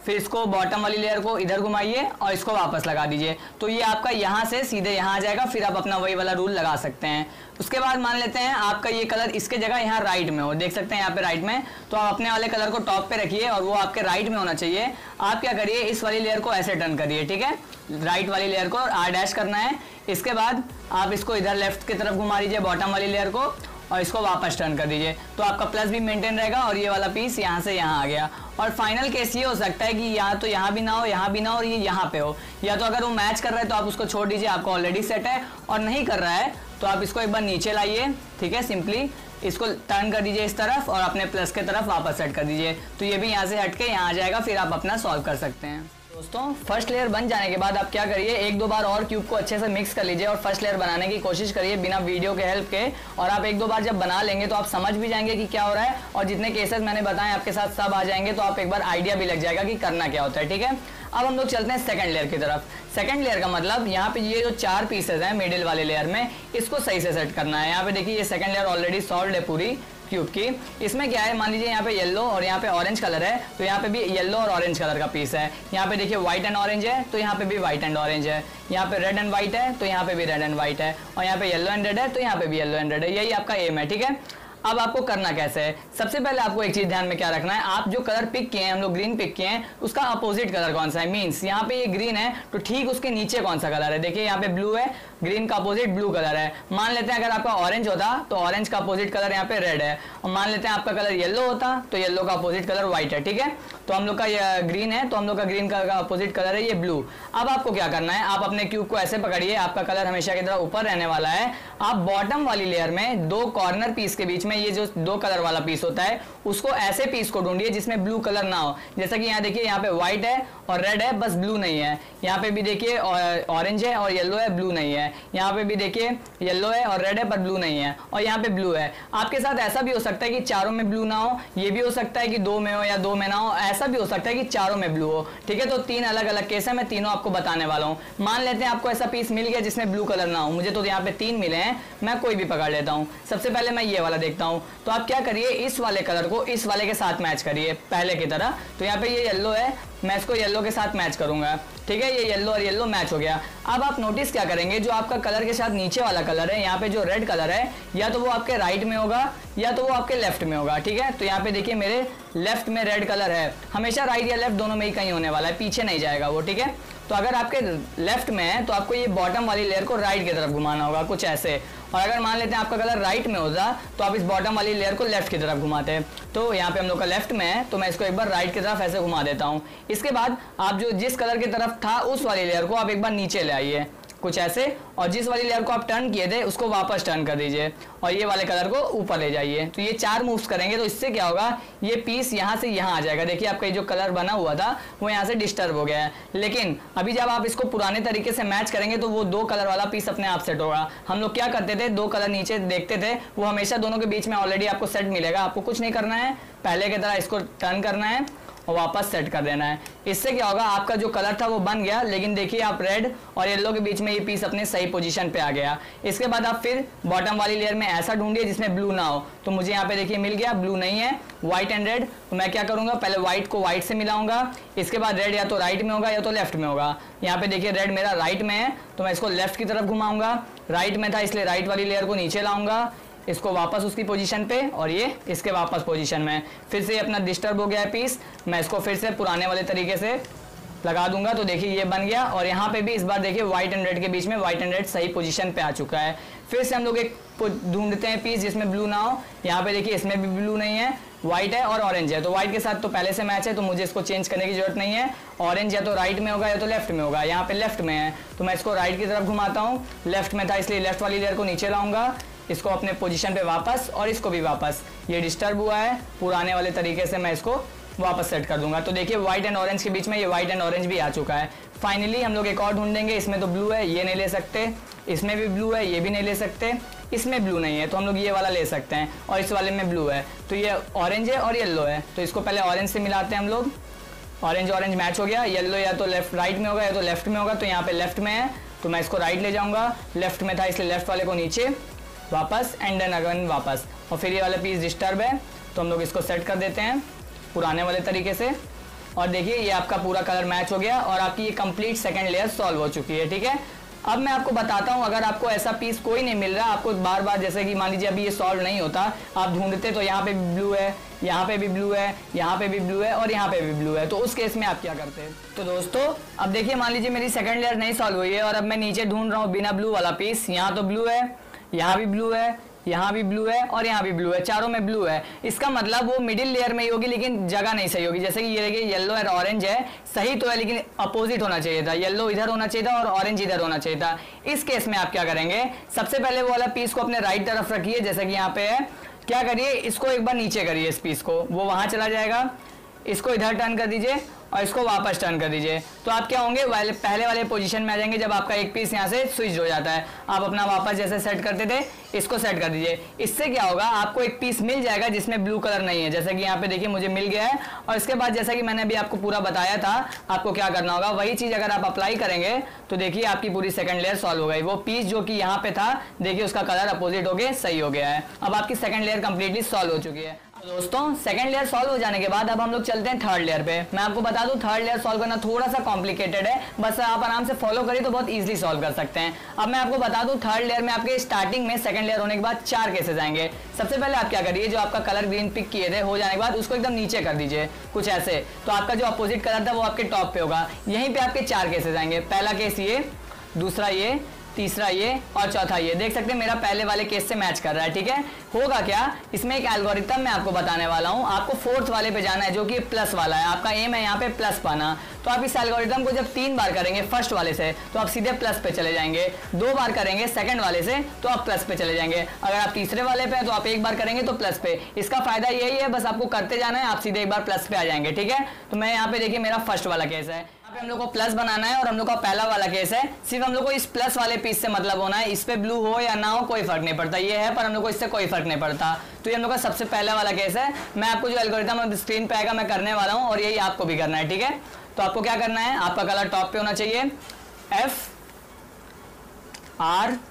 फिर इसको बॉटम वाली लेयर को इधर घुमाइए और इसको वापस लगा दीजिए। तो ये आपका यहाँ से सीधे यहाँ आ जाएगा। फिर आप अपना वही वाला रूल लगा सकते हैं। उसके बाद मान लेते हैं आपका ये कलर इसके जगह यहाँ राइट में हो, देख सकते हैं यहाँ पे राइट में, तो आप अपने वाले कलर को टॉप पे रखिए और वो आपके राइट में होना चाहिए। आप क्या करिए, इस वाली लेयर को ऐसे टर्न करिए, ठीक है, राइट वाली लेयर को आर डैश करना है। इसके बाद आप इसको इधर लेफ्ट की तरफ घुमा दीजिए बॉटम वाली लेयर को और इसको वापस टर्न कर दीजिए। तो आपका प्लस भी मेंटेन रहेगा और ये वाला पीस यहाँ से यहाँ आ गया। और फाइनल केस ये हो सकता है कि यहाँ तो यहाँ भी ना हो, यहाँ भी ना हो और ये यहाँ पे हो, या तो अगर वो मैच कर रहा है तो आप उसको छोड़ दीजिए, आपको ऑलरेडी सेट है। और नहीं कर रहा है तो आप इसको एक बार नीचे लाइए, ठीक है, सिंपली इसको टर्न कर दीजिए इस तरफ और अपने प्लस के तरफ वापस सेट कर दीजिए। तो ये भी यहाँ से हट के यहाँ आ जाएगा। फिर आप अपना सॉल्व कर सकते हैं। दोस्तों फर्स्ट लेयर बन जाने के बाद आप क्या करिए, एक दो बार और क्यूब को अच्छे से मिक्स कर लीजिए और फर्स्ट लेयर बनाने की कोशिश करिए बिना वीडियो के हेल्प के। और आप एक दो बार जब बना लेंगे तो आप समझ भी जाएंगे कि क्या हो रहा है और जितने केसेस मैंने बताए आपके साथ सब आ जाएंगे। तो आप एक बार आइडिया भी लग जाएगा कि करना क्या होता है, ठीक है। अब हम लोग चलते हैं सेकंड लेयर की तरफ। सेकंड लेयर का मतलब यहाँ पे ये जो चार पीसेस हैं मिडिल वाले लेयर में, इसको सही से सेट करना है। यहाँ पे देखिए ये सेकंड लेयर ऑलरेडी सॉल्व है पूरी क्यूब की। इसमें क्या है, मान लीजिए यहाँ पे येलो और यहाँ पे ऑरेंज कलर है, तो यहाँ पे भी येलो और ऑरेंज कलर का पीस है। यहाँ पे देखिए व्हाइट एंड ऑरेंज है, तो यहाँ पे भी व्हाइट एंड ऑरेंज है। यहाँ पे रेड एंड व्हाइट है, तो यहाँ पे भी रेड एंड व्हाइट है। और यहाँ पे येलो एंड रेड है, तो यहाँ पे भी येलो एंड रेड है। यही आपका एम है, ठीक है। अब आपको करना कैसे है, सबसे पहले आपको एक चीज ध्यान में क्या रखना है, आप जो कलर पिक किए हैं, हम लोग ग्रीन पिक किए हैं, उसका अपोजिट कलर कौन सा है। मींस यहाँ पे ये ग्रीन है तो ठीक उसके नीचे कौन सा कलर है। देखिए यहाँ पे ब्लू है, ग्रीन का अपोजिट ब्लू कलर है। मान लेते हैं अगर आपका ऑरेंज होता तो ऑरेंज का अपोजिट कलर यहाँ पे रेड है। और मान लेते हैं आपका कलर येलो होता तो येलो का अपोजिट कलर व्हाइट है, ठीक है। तो हम लोग का ये ग्रीन है तो हम लोग का ग्रीन का अपोजिट कलर है ये ब्लू। अब आपको क्या करना है, आप अपने क्यूब को ऐसे पकड़िए, आपका कलर हमेशा की तरह ऊपर रहने वाला है। आप बॉटम वाली लेयर में दो कॉर्नर पीस के बीच में ये जो दो कलर वाला पीस होता है उसको ऐसे पीस को ढूंढिए जिसमें ब्लू कलर ना हो। जैसा कि यहाँ देखिए यहाँ पे व्हाइट है और रेड है, बस ब्लू नहीं है। यहाँ पे भी देखिए ऑरेंज है और येलो है, ब्लू नहीं है। यहाँ पे भी देखिए येलो है और रेड है पर ब्लू नहीं है। और यहाँ पे ब्लू है। आपके साथ ऐसा भी हो सकता है कि चारों में ब्लू ना हो, ये भी हो सकता है कि दो में हो या दो में ना हो, ऐसा भी हो सकता है कि चारों में ब्लू हो, ठीक है। तो तीन अलग अलग केस है, मैं तीनों आपको बताने वाला हूँ। मान लेते हैं आपको ऐसा पीस मिल गया जिसमें ब्लू कलर ना हो, मुझे तो यहाँ पे तीन मिले हैं, मैं कोई भी पकड़ लेता हूँ। सबसे पहले मैं ये वाला देखता हूँ। तो आप क्या करिए, इस वाले कलर को इस वाले के साथ मैच करिए पहले की तरह। तो यहाँ पे ये येलो है, मैं इसको येलो के साथ मैच करूंगा, ठीक है। ये येलो और येलो मैच हो गया। अब आप नोटिस क्या करेंगे, जो आपका कलर के साथ नीचे वाला कलर है, यहाँ पे जो रेड कलर है, या तो वो आपके राइट में होगा या तो वो आपके लेफ्ट में होगा, ठीक है। तो यहाँ पे देखिए मेरे लेफ्ट में रेड कलर है, हमेशा राइट या लेफ्ट दोनों में ही कहीं होने वाला है, पीछे नहीं जाएगा वो, ठीक है। तो अगर आपके लेफ्ट में है तो आपको ये बॉटम वाली लेयर को राइट की तरफ घुमाना होगा, कुछ ऐसे। और अगर मान लेते हैं आपका कलर राइट में होता तो आप इस बॉटम वाली लेयर को लेफ्ट की तरफ घुमाते हैं। तो यहाँ पे हम लोग का लेफ्ट में है तो मैं इसको एक बार राइट की तरफ ऐसे घुमा देता हूँ। इसके बाद आप जो जिस कलर की तरफ था उस वाली लेयर को आप एक बार नीचे ले आइए, कुछ ऐसे। और जिस वाली लेयर को आप टर्न किए थे उसको वापस टर्न कर दीजिए और ये वाले कलर को ऊपर ले जाइए। तो ये चार मूव्स करेंगे तो इससे क्या होगा, ये पीस यहाँ से यहाँ आ जाएगा। देखिए आपका जो कलर बना हुआ था वो यहाँ से डिस्टर्ब हो गया है। लेकिन अभी जब आप इसको पुराने तरीके से मैच करेंगे तो वो दो कलर वाला पीस अपने आप सेट होगा। हम लोग क्या करते थे, दो कलर नीचे देखते थे, वो हमेशा दोनों के बीच में ऑलरेडी आपको सेट मिलेगा। आपको कुछ नहीं करना है, पहले की तरह इसको टर्न करना है और वापस सेट कर देना है। इससे क्या होगा, आपका जो कलर था वो बन गया, लेकिन देखिए आप रेड और येलो के बीच में ये पीस अपने सही पोजीशन पे आ गया। इसके बाद आप फिर बॉटम वाली लेयर में ऐसा ढूंढिए जिसमें ब्लू ना हो। तो मुझे यहाँ पे देखिए मिल गया, ब्लू नहीं है, व्हाइट एंड रेड। तो मैं क्या करूंगा, पहले व्हाइट को व्हाइट से मिलाऊंगा, इसके बाद रेड या तो राइट में होगा या तो लेफ्ट में होगा। यहाँ पे देखिए रेड मेरा राइट में है तो मैं इसको लेफ्ट की तरफ घुमाऊंगा, राइट में था इसलिए राइट वाली लेयर को नीचे लाऊंगा, इसको वापस उसकी पोजीशन पे और ये इसके वापस पोजीशन में। फिर से अपना डिस्टर्ब हो गया है पीस, मैं इसको फिर से पुराने वाले तरीके से लगा दूंगा। तो देखिए ये बन गया। और यहाँ पे भी इस बार देखिए व्हाइट एंड रेड के बीच में व्हाइट एंड रेड सही पोजीशन पे आ चुका है। फिर से हम लोग एक ढूंढते हैं पीस जिसमें ब्लू ना हो। यहाँ पे देखिए इसमें भी ब्लू नहीं है, व्हाइट है और ऑरेंज है। तो व्हाइट के साथ तो पहले से मैच है तो मुझे इसको चेंज करने की जरूरत नहीं है। ऑरेंज या तो राइट में होगा या तो लेफ्ट में होगा, यहाँ पे लेफ्ट में है तो मैं इसको राइट की तरफ घुमाता हूँ। लेफ्ट में था इसलिए लेफ्ट वाली लेयर को नीचे लाऊंगा, इसको अपने पोजीशन पे वापस और इसको भी वापस। ये डिस्टर्ब हुआ है, पुराने वाले तरीके से मैं इसको वापस सेट कर दूंगा। तो देखिए व्हाइट एंड ऑरेंज के बीच में ये व्हाइट एंड ऑरेंज भी आ चुका है। फाइनली हम लोग एक और ढूंढेंगे, इसमें तो ब्लू है, ये नहीं ले सकते, इसमें भी ब्लू है, ये भी नहीं ले सकते, इसमें ब्लू नहीं है तो हम लोग ये वाला ले सकते हैं और इस वाले में ब्लू है। तो ये ऑरेंज है और येलो है तो इसको पहले ऑरेंज से मिलाते हैं हम लोग। ऑरेंज ऑरेंज मैच हो गया, येलो या तो लेफ्ट राइट में होगा या तो लेफ्ट में होगा। तो यहाँ पे लेफ्ट में है तो मैं इसको राइट ले जाऊंगा, लेफ्ट में था इसलिए लेफ्ट वाले को नीचे वापस एंड देन अगेन वापस। और फिर ये वाला पीस डिस्टर्ब है तो हम लोग इसको सेट कर देते हैं पुराने वाले तरीके से। और देखिए ये आपका पूरा कलर मैच हो गया और आपकी ये कंप्लीट सेकंड लेयर सॉल्व हो चुकी है। ठीक है, अब मैं आपको बताता हूं, अगर आपको ऐसा पीस कोई नहीं मिल रहा, आपको बार बार जैसे कि मान लीजिए अभी ये सॉल्व नहीं होता, आप ढूंढते तो यहाँ पे भी ब्लू है, यहाँ पे भी ब्लू है, यहाँ पे भी ब्लू है और यहाँ पे भी ब्लू है, तो उस केस में आप क्या करते हैं? तो दोस्तों अब देखिए मान लीजिए मेरी सेकंड लेयर नहीं सॉल्व हुई है और अब मैं नीचे ढूंढ रहा हूँ बिना ब्लू वाला पीस। यहाँ तो ब्लू है, यहाँ भी ब्लू है, यहाँ भी ब्लू है और यहाँ भी ब्लू है, चारों में ब्लू है। इसका मतलब वो मिडिल लेयर में ही होगी लेकिन जगह नहीं सही होगी। जैसे कि ये देखिए येलो और ऑरेंज है, सही तो है लेकिन अपोजिट होना चाहिए था, येलो इधर होना चाहिए था और ऑरेंज इधर होना चाहिए था। इस केस में आप क्या करेंगे, सबसे पहले वो वाला पीस को अपने राइट तरफ रखिए, जैसे कि यहाँ पे है। क्या करिए, इसको एक बार नीचे करिए, इस पीस को, वो वहां चला जाएगा। इसको इधर टर्न कर दीजिए और इसको वापस टर्न कर दीजिए, तो आप क्या होंगे, वाले पहले वाले पोजीशन में आ जाएंगे जब आपका एक पीस यहाँ से स्विच हो जाता है। आप अपना वापस जैसे सेट करते थे इसको सेट कर दीजिए। इससे क्या होगा, आपको एक पीस मिल जाएगा जिसमें ब्लू कलर नहीं है, जैसे कि यहाँ पे देखिए मुझे मिल गया है। और इसके बाद जैसा कि मैंने अभी आपको पूरा बताया था, आपको क्या करना होगा, वही चीज अगर आप अप्लाई करेंगे तो देखिए आपकी पूरी सेकंड लेयर सॉल्व हो गई। वो पीस जो कि यहाँ पे था, देखिए उसका कलर अपोजिट हो गया, सही हो गया है। अब आपकी सेकंड लेयर कंप्लीटली सॉल्व हो चुकी है। दोस्तों सेकंड लेयर सॉल्व हो जाने के बाद अब हम लोग चलते हैं थर्ड लेयर पे। मैं आपको बता दूं थर्ड लेयर सॉल्व करना थोड़ा सा कॉम्प्लिकेटेड है, बस आप आराम से फॉलो करिए तो बहुत इजीली सॉल्व कर सकते हैं। अब मैं आपको बता दूं थर्ड लेयर में आपके स्टार्टिंग में सेकंड लेयर होने के बाद चार केसेस आएंगे। सबसे पहले आप क्या करिए, जो आपका कलर ग्रीन पिक किए थे हो जाने के बाद उसको एकदम नीचे कर दीजिए कुछ ऐसे, तो आपका जो अपोजिट कलर था वो आपके टॉप पे होगा। यहीं पे आपके चार केसेस आएंगे, पहला केस ये, दूसरा ये, तीसरा ये और चौथा ये। देख सकते हैं मेरा पहले वाले केस से मैच कर रहा है। ठीक है, होगा क्या, इसमें एक एल्गोरिथम मैं आपको बताने वाला हूं। आपको फोर्थ वाले पे जाना है जो कि प्लस वाला है, आपका एम है यहाँ पे प्लस पाना। तो आप इस एल्गोरिथम को जब तीन बार करेंगे फर्स्ट वाले से तो आप सीधे प्लस पे चले जाएंगे, दो बार करेंगे सेकंड वाले से तो आप प्लस पे चले जाएंगे, अगर आप तीसरे वाले पे हैं तो आप एक बार करेंगे तो प्लस पे। इसका फायदा यही है, बस आपको करते जाना है, आप सीधे एक बार प्लस पे आ जाएंगे। ठीक है, तो मैं यहाँ पे देखिए मेरा फर्स्ट वाला केस है, हम लोग को प्लस बनाना है और हम लोग का पहला वाला केस है, सिर्फ हम लोग को इस प्लस वाले पीस से मतलब होना है, इस पे ब्लू हो या ना हो कोई फर्क नहीं पड़ता। ये है पर हम लोग को इससे कोई फर्क नहीं पड़ता। तो ये हम लोग का सबसे पहला वाला केस है। मैं आपको जो एल्गोरिथम स्क्रीन पे आएगा मैं करने वाला हूँ और यही आपको भी करना है। ठीक है, तो आपको क्या करना है, आपका कलर टॉप पे होना चाहिए, F R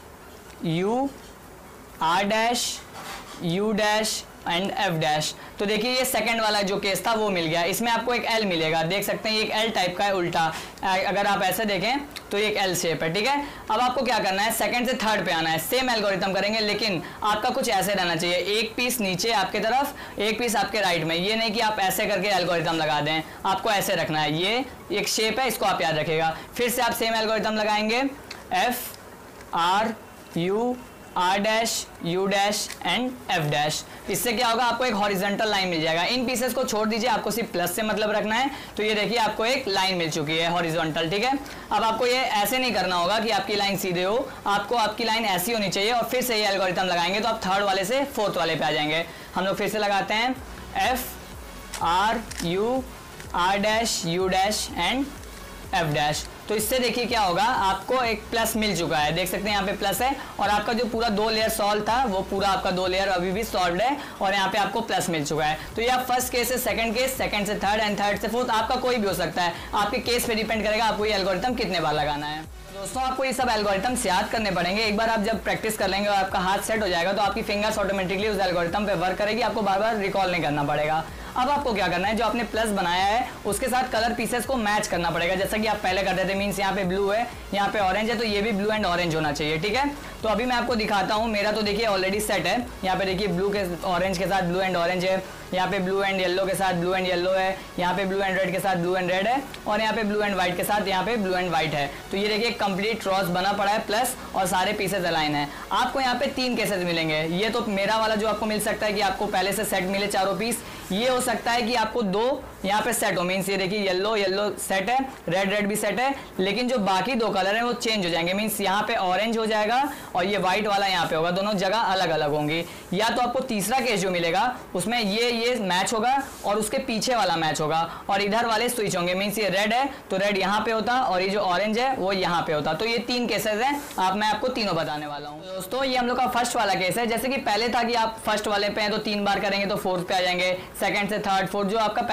U R dash U dash and F dash. तो देखिए ये सेकंड वाला जो केस था वो मिल गया, इसमें आपको एक एल मिलेगा, देख सकते हैं ये एक एल टाइप का है उल्टा, अगर आप ऐसे देखें तो ये एक एल शेप है। ठीक है, अब आपको क्या करना है, सेकंड से थर्ड पे आना है, सेम एल्गोरिथम करेंगे लेकिन आपका कुछ ऐसे रहना चाहिए, एक पीस नीचे आपके तरफ, एक पीस आपके राइट में। ये नहीं कि आप ऐसे करके एल्गोरिथम लगा दें, आपको ऐसे रखना है। ये एक शेप है, इसको आप याद रखिएगा। फिर से आप सेम एल्गोरिथम लगाएंगे, F R U R dash U dash and F dash. इससे क्या होगा, आपको एक हॉरिजॉन्टल लाइन मिल जाएगा। इन पीसेस को छोड़ दीजिए, आपको सिर्फ प्लस से मतलब रखना है। तो ये देखिए आपको एक लाइन मिल चुकी है हॉरिजॉन्टल। ठीक है, अब आपको ये ऐसे नहीं करना होगा कि आपकी लाइन सीधे हो, आपको आपकी लाइन ऐसी होनी चाहिए और फिर से ये एल्गोरिथम लगाएंगे तो आप थर्ड वाले से फोर्थ वाले पे आ जाएंगे। हम लोग फिर से लगाते हैं, F R U R dash U dash and F dash. तो इससे देखिए क्या होगा, आपको एक प्लस मिल चुका है, देख सकते हैं यहाँ पे प्लस है और आपका जो पूरा दो लेयर सॉल्व था वो पूरा आपका दो लेयर अभी भी सॉल्व है और यहाँ पे आपको प्लस मिल चुका है। तो ये फर्स्ट केस से सेकंड केस, सेकंड से थर्ड एंड थर्ड से फोर्थ, आपका कोई भी हो सकता है, आपके केस पे डिपेंड करेगा आपको ये एल्गोरिथम कितने बार लगाना है। दोस्तों आपको ये सब एल्गोरिथम्स याद करने पड़ेंगे। एक बार आप जब प्रैक्टिस कर लेंगे और आपका हाथ सेट हो जाएगा तो आपकी फिंगर्स ऑटोमेटिकली उस एल्गोरिथम पे वर्क करेगी, आपको बार बार रिकॉल नहीं करना पड़ेगा। अब आपको क्या करना है, जो आपने प्लस बनाया है उसके साथ कलर पीसेस को मैच करना पड़ेगा, जैसा कि आप पहले करते थे। मीन्स यहाँ पे ब्लू है, यहाँ पे ऑरेंज है, तो ये भी ब्लू एंड ऑरेंज होना चाहिए। ठीक है, तो अभी मैं आपको दिखाता हूँ। मेरा तो देखिए ऑलरेडी सेट है, यहाँ पे देखिए ब्लू के ऑरेंज के साथ ब्लू एंड ऑरेंज है, यहाँ पे ब्लू एंड येलो के साथ ब्लू एंड येलो है, यहाँ पे ब्लू एंड रेड के साथ ब्लू एंड रेड है और यहाँ पे ब्लू एंड व्हाइट के साथ यहाँ पे ब्लू एंड व्हाइट है। तो ये देखिए कंप्लीट क्रॉस बना पड़ा है प्लस और सारे पीसेस अलाइन है। आपको यहाँ पे तीन केसेस मिलेंगे। ये तो मेरा वाला जो आपको मिल सकता है कि आपको पहले से सेट मिले चारों पीस, ये हो सकता है कि आपको दो यहाँ पे सेट हो। मीन्स ये देखिए येलो येलो सेट है, रेड रेड भी सेट है, लेकिन जो बाकी दो कलर हैं वो चेंज हो जाएंगे। मीन्स यहाँ पे ऑरेंज हो जाएगा और ये व्हाइट वाला यहाँ पे होगा, दोनों जगह अलग अलग होंगी। या तो आपको तीसरा केस जो मिलेगा उसमें ये ये मैच होगा और उसके पीछे वाला मैच होगा और इधर वाले स्विच होंगे। मीन्स ये रेड है तो रेड यहाँ पे होता और ये जो ऑरेंज है वो यहाँ पे होता। तो ये तीन केसेस हैं, आप मैं आपको तीनों बताने वाला हूँ। दोस्तों ये हम लोग का फर्स्ट वाला केस है। जैसे कि पहले था कि आप फर्स्ट वाले पे हैं तो तीन बार करेंगे तो फोर्थ पे आ जाएंगे, सेकंड से थर्ड फोर्थ, जो आपका पहले था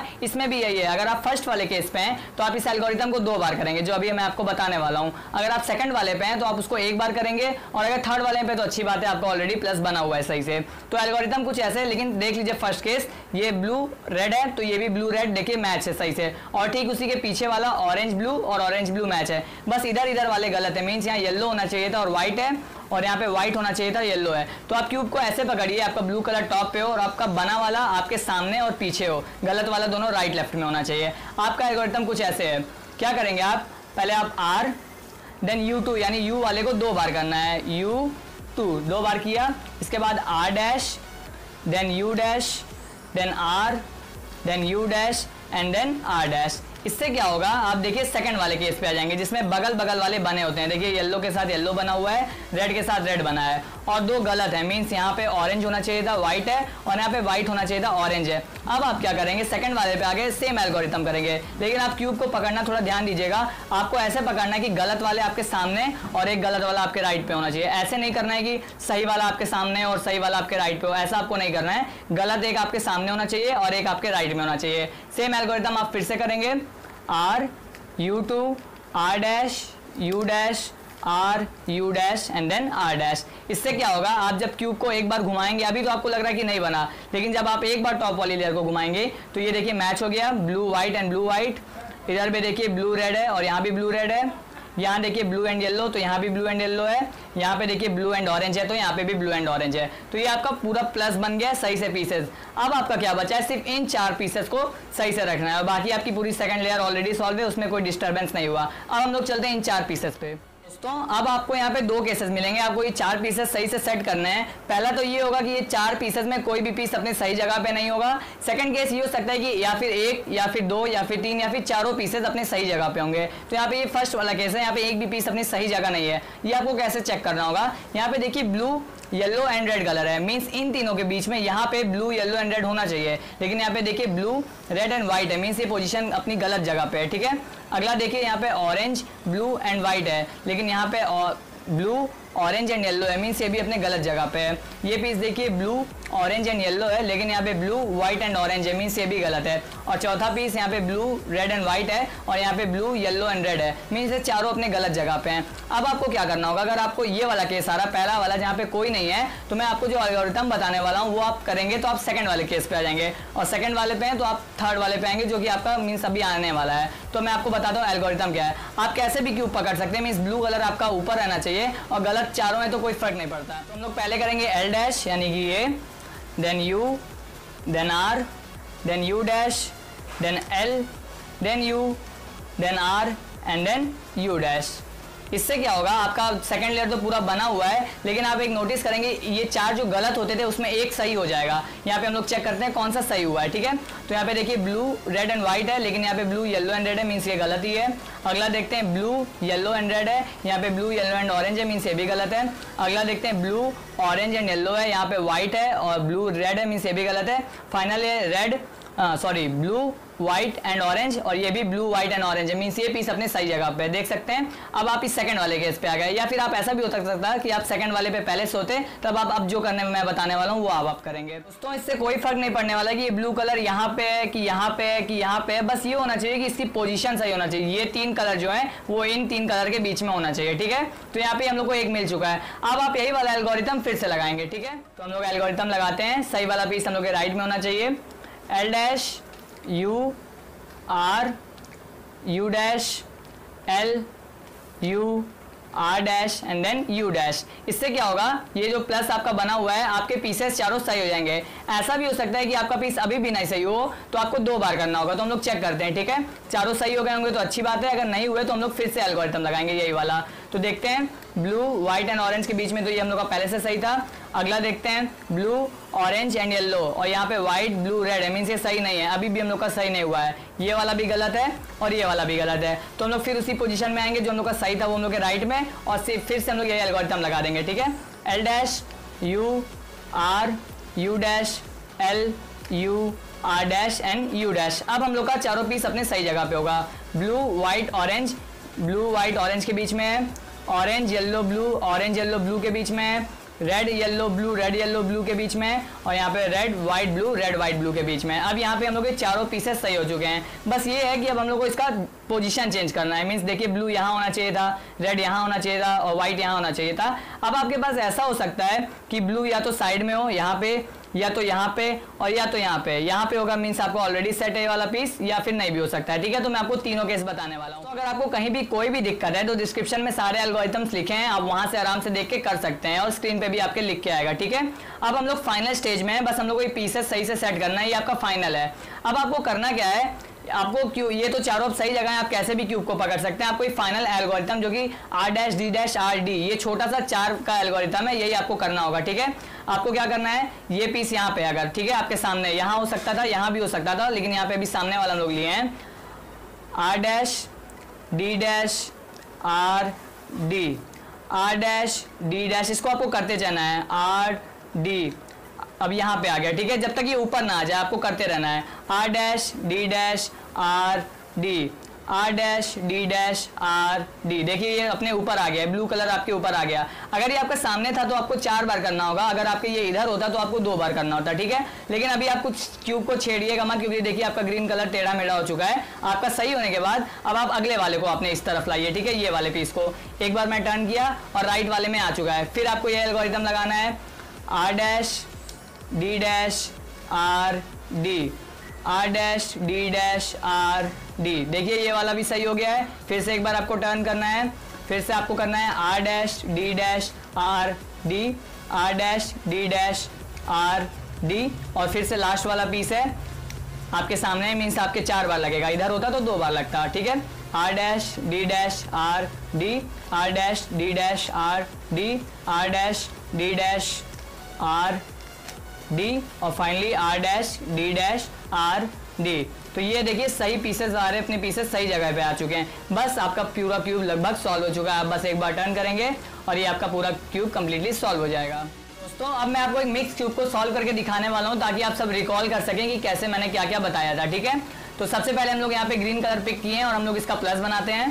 इसमें भी यही है, अगर आप फर्स्ट वाले केस पे हैं तो आप इस एल्गोरिथम को दो बार करेंगे, जो अभी मैं आपको बताने वाला हूं। अगर आप सेकंड वाले पे हैं तो आप उसको एक बार करेंगे, और अगर थर्ड वाले पे तो अच्छी बात है, आपका ऑलरेडी प्लस बना हुआ है सही से। तो एल्गोरिथम कुछ ऐसे है, लेकिन देख लीजिए फर्स्ट केस ये ब्लू रेड है तो ये भी ब्लू रेड देखिए मैच है सही से, और ठीक उसी के पीछे वाला ऑरेंज ब्लू और ऑरेंज ब्लू मैच है। बस इधर इधर वाले गलत है, मीन्स यहाँ येलो होना चाहिए था और व्हाइट है, और यहाँ पे व्हाइट होना चाहिए था, येलो है। तो आप क्यूब को ऐसे पकड़िए, आपका ब्लू कलर टॉप पे हो और आपका बना वाला आपके सामने और पीछे हो, गलत वाला दोनों राइट लेफ्ट में होना चाहिए। आपका एल्गोरिथम कुछ ऐसे है, क्या करेंगे आप, पहले आप आर देन यू टू यानी यू वाले को दो बार करना है, यू टू दो बार किया, इसके बाद R dash then U dash then R then U dash and then R dash. इससे क्या होगा, आप देखिए सेकंड वाले केस पे आ जाएंगे जिसमें बगल बगल वाले बने होते हैं। देखिए येलो के साथ येलो बना हुआ है, रेड के साथ रेड बना है, और दो गलत है, मीन्स यहाँ पे ऑरेंज होना चाहिए था व्हाइट है, और यहाँ पे व्हाइट होना चाहिए था ऑरेंज है। अब आप क्या करेंगे, सेकंड वाले पे आगे सेम एल्गोरिथम करेंगे, लेकिन आप क्यूब को पकड़ना थोड़ा ध्यान दीजिएगा। आपको ऐसे पकड़ना है कि गलत वाले आपके सामने और एक गलत वाला आपके राइट पे होना चाहिए। ऐसे नहीं करना है कि सही वाला आपके सामने और सही वाला आपके राइट पे हो, ऐसा आपको नहीं करना है। गलत एक आपके सामने होना चाहिए और एक आपके राइट में होना चाहिए। सेम एल्गोरिथम आप फिर से करेंगे, R U two R dash U dash R U dash and then R dash. इससे क्या होगा, आप जब क्यूब को एक बार घुमाएंगे, अभी तो आपको लग रहा है कि नहीं बना, लेकिन जब आप एक बार टॉप वाली लेयर को घुमाएंगे तो ये देखिए मैच हो गया, blue white and blue white. इधर पे देखिए ब्लू रेड है और यहाँ भी ब्लू रेड है, यहाँ देखिए ब्लू एंड येलो तो यहाँ भी ब्लू एंड येलो है, यहाँ पे देखिए ब्लू एंड ऑरेंज है तो यहाँ पे भी ब्लू एंड ऑरेंज है। तो ये आपका पूरा प्लस बन गया सही से पीसेस। अब आपका क्या बचा है, सिर्फ इन चार पीसेस को सही से रखना है, और बाकी आपकी पूरी सेकंड लेयर ऑलरेडी सॉल्व है, उसमें कोई डिस्टर्बेंस नहीं हुआ। अब हम लोग चलते हैं इन चार पीसेस पे। दोस्तों अब आपको यहाँ पे दो केसेस मिलेंगे, आपको ये चार पीसेस सही से सेट करने हैं। पहला तो ये होगा कि ये चार पीसेस में कोई भी पीस अपने सही जगह पे नहीं होगा। सेकंड केस ये हो सकता है कि या फिर एक या फिर दो या फिर तीन या फिर चारों पीसेस अपने सही जगह पे होंगे। तो यहाँ पे ये फर्स्ट वाला केस है, यहाँ पे एक भी पीस अपनी सही जगह नहीं है। ये आपको कैसे चेक करना होगा, यहाँ पे देखिए blue yellow and red colour है, मींस इन तीनों के बीच में यहाँ पे ब्लू येलो एंड रेड होना चाहिए, लेकिन यहाँ पे देखिए ब्लू रेड एंड व्हाइट है, मींस ये पोजीशन अपनी गलत जगह पे है। ठीक है, अगला देखिए यहाँ पे ऑरेंज ब्लू एंड व्हाइट है, लेकिन यहाँ पे ब्लू ऑरेंज एंड येलो है, मींस ये भी अपने गलत जगह पे है। ये पीस देखिए ब्लू ऑरेंज एंड येलो है, लेकिन यहाँ पे ब्लू व्हाइट एंड ऑरेंज है, मींस ये भी गलत है। और चौथा पीस यहाँ पे ब्लू रेड एंड व्हाइट है और यहाँ पे ब्लू येलो एंड रेड है, मींस ये चारों अपने गलत जगह पे हैं। अब आपको क्या करना होगा, अगर आपको ये वाला केस आ रहा है पहला वाला जहाँ पे कोई नहीं है, तो मैं आपको जो एल्गोरिथम बताने वाला हूँ वो आप करेंगे तो आप सेकंड वाले केस पे आ जाएंगे, और सेकंड वाले पे हैं तो आप थर्ड वाले पे आएंगे जो कि आपका मींस अभी आने वाला है। तो मैं आपको बताता हूँ एल्गोरिथम क्या है। आप कैसे भी क्यूब पकड़ सकते हैं, मींस ब्लू कलर आपका ऊपर रहना चाहिए और गलत चारों में तो कोई फर्क नहीं पड़ता। तो हम लोग पहले करेंगे एल डैश यानी कि ये, then U then R then U dash then L then U then R and then U dash. इससे क्या होगा, आपका सेकंड लेयर तो पूरा बना हुआ है, लेकिन आप एक नोटिस करेंगे ये चार जो गलत होते थे उसमें एक सही हो जाएगा। यहाँ पे हम लोग चेक करते हैं कौन सा सही हुआ है। ठीक है, तो यहाँ पे देखिए ब्लू रेड एंड व्हाइट है, लेकिन यहाँ पे ब्लू येलो एंड रेड है, मीन्स ये गलत ही है। अगला देखते हैं ब्लू येलो एंड रेड है, यहाँ पे ब्लू येलो एंड ऑरेंज है, मीन्स ये भी गलत है। अगला देखते हैं ब्लू ऑरेंज एंड येलो है, यहाँ पे व्हाइट है और ब्लू रेड है, मीन्स ये भी गलत है। फाइनल ये red sorry blue white and orange और ये भी ब्लू व्हाइट एंड ऑरेंज है, मींस ये पीस अपने सही जगह पे देख सकते हैं। अब आप इस सेकंड वाले केस पे आ गए, या फिर आप ऐसा भी हो सकता है कि आप सेकंड वाले पे पहले सोते, तब आप अब जो करने में मैं बताने वाला हूँ वो आप, आप करेंगे। दोस्तों इससे कोई फर्क नहीं पड़ने वाला कि ये ब्लू कलर यहाँ पे है कि यहाँ पे है कि यहाँ पे है, बस ये होना चाहिए कि इसकी पोजीशन सही होना चाहिए। ये तीन कलर जो है वो इन तीन कलर के बीच में होना चाहिए। ठीक है, तो यहाँ पे हम लोग को एक मिल चुका है। अब आप यही वाला एल्गोरिथम फिर से लगाएंगे। ठीक है, तो हम लोग एल्गोरिथम लगाते हैं, सही वाला पीस हम लोग के राइट में होना चाहिए, L dash U R U dash L U R dash and then U dash. इससे क्या होगा, ये जो प्लस आपका बना हुआ है आपके पीसेस चारों सही हो जाएंगे। ऐसा भी हो सकता है कि आपका पीस अभी भी नहीं सही हो तो आपको दो बार करना होगा, तो हम लोग चेक करते हैं। ठीक है, चारों सही हो गए होंगे तो अच्छी बात है, अगर नहीं हुए तो हम लोग फिर से एल्गोरिथम लगाएंगे यही वाला। तो देखते हैं ब्लू व्हाइट एंड ऑरेंज के बीच में तो ये हम लोग का पहले से सही था। अगला देखते हैं ब्लू ऑरेंज एंड येलो और यहाँ पे व्हाइट ब्लू रेड है, मीन्स ये सही नहीं है, अभी भी हम लोग का सही नहीं हुआ है। ये वाला भी गलत है और ये वाला भी गलत है, तो हम लोग फिर उसी पोजीशन में आएंगे जो हम लोग का सही था वो हम लोग के राइट में, और फिर से हम लोग ये एल्गोरिथम लगा देंगे। ठीक है, L dash U R U dash L U R dash and U dash. अब हम लोग का चारों पीस अपने सही जगह पे होगा। Blue white orange blue white orange के बीच में है, orange yellow blue orange yellow blue के बीच में है, red yellow blue red yellow blue के बीच में है, और यहाँ पे red white blue red white blue के बीच में है। अब यहाँ पे हम लोग के चारों पीसेस सही हो चुके हैं। बस ये है कि अब हम लोग को इसका पोजीशन चेंज करना है। मींस देखिए ब्लू यहाँ होना चाहिए था, रेड यहाँ होना चाहिए था और व्हाइट यहाँ होना चाहिए था। अब आपके पास ऐसा हो सकता है कि ब्लू या तो साइड में हो यहाँ पे, या तो यहाँ पे, और या तो यहाँ पे। यहाँ पे होगा मींस आपको ऑलरेडी सेट है ये वाला पीस, या फिर नहीं भी हो सकता है। ठीक है, तो मैं आपको तीनों केस बताने वाला हूँ। तो अगर आपको कहीं भी कोई भी दिक्कत है तो डिस्क्रिप्शन में सारे एल्गोरिथम्स लिखे हैं, आप वहां से आराम से देख के कर सकते हैं, और स्क्रीन पे भी आपके लिख के आएगा। ठीक है, अब हम लोग फाइनल स्टेज में है, बस हम लोग को ये पीसेस सही से सेट करना है, ये आपका फाइनल है। अब आपको करना क्या है, आपको क्यूब, ये तो चारों सही जगह है, आप कैसे भी क्यूब को पकड़ सकते हैं। आपको ये फाइनल एल्गोरिथम जो कि R dash D dash R D, ये छोटा सा चार का एल्गोरिथम है, यही आपको करना होगा। ठीक है, आपको क्या करना है, ये पीस यहाँ पे अगर ठीक है आपके सामने, यहाँ हो सकता था, यहाँ भी हो सकता था, लेकिन यहाँ पे भी सामने वाला हम लोग लिए हैं R dash D dash R D, R dash D dash, इसको आपको करते जाना है आर डी। अब यहाँ पे आ गया। ठीक है, जब तक ये ऊपर ना आ जाए आपको करते रहना है R dash D dash R D, R dash D dash R D. देखिए ये अपने ऊपर आ गया, ब्लू कलर आपके ऊपर आ गया। अगर ये आपके सामने था तो आपको चार बार करना होगा, अगर आपके ये इधर होता तो आपको दो बार करना होता। ठीक है, लेकिन अभी आप कुछ क्यूब को छेड़िएगा मत, क्योंकि देखिए आपका ग्रीन कलर टेढ़ा मेढ़ा हो चुका है। आपका सही होने के बाद अब आप अगले वाले को आपने इस तरफ लाइए। ठीक है, ये वाले पीस को एक बार मैं टर्न किया और राइट वाले में आ चुका है। फिर आपको ये एल्गोरिथम लगाना है R dash D dash R D, R dash D dash R D. देखिए ये वाला भी सही हो गया है। फिर से एक बार आपको टर्न करना है, फिर से आपको करना है R dash D dash R D, R dash D dash R D, और फिर से लास्ट वाला पीस है आपके सामने, मीन्स आपके चार बार लगेगा, इधर होता तो दो बार लगता। ठीक है, R dash D dash R D, R dash D dash R D, R dash D dash R D, और finally R dash D dash R D. तो ये देखिए सही पीसेस आ रहे हैं, अपने पीसेस सही जगह पे आ चुके हैं। बस आपका पूरा क्यूब लगभग सॉल्व हो चुका है। आप बस एक बार टर्न करेंगे और ये आपका पूरा क्यूब कंप्लीटली सॉल्व हो जाएगा। दोस्तों अब मैं आपको एक मिक्स क्यूब को सॉल्व करके दिखाने वाला हूँ, ताकि आप सब रिकॉल कर सकें कि कैसे मैंने क्या क्या बताया था। ठीक है, तो सबसे पहले हम लोग यहाँ पे ग्रीन कलर पिक किए हैं और हम लोग इसका प्लस बनाते हैं।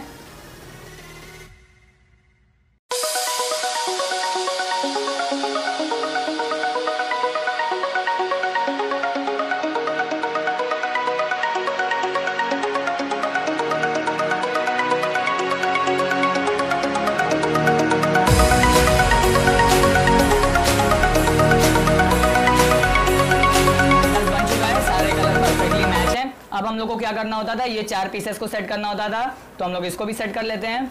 अब हम लोग को क्या करना होता था, ये चार पीसेस को सेट करना होता था, तो हम लोग इसको भी सेट कर लेते हैं।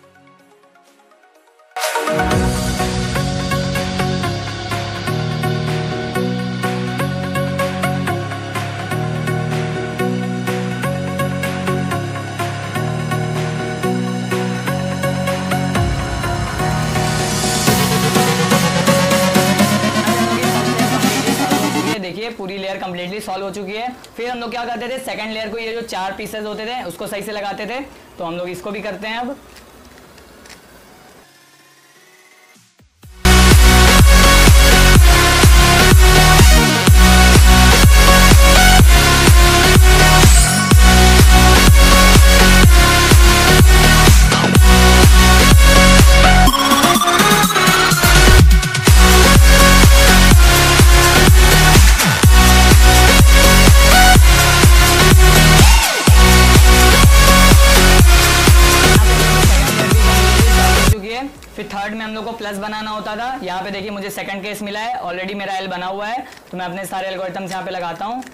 देखिए पूरी लेयर कंप्लीटली सॉल्व हो चुकी है। फिर हम लोग क्या करते थे, सेकंड लेयर को ये जो चार पीसेस होते थे उसको सही से लगाते थे, तो हम लोग इसको भी करते हैं। अब फिर थर्ड में हम लोग को प्लस बनाना होता था। यहाँ पे देखिए मुझे सेकंड केस मिला है, ऑलरेडी मेरा एल बना हुआ है, तो मैं अपने सारे एल्गोरिथम्स यहाँ पे लगाता हूँ।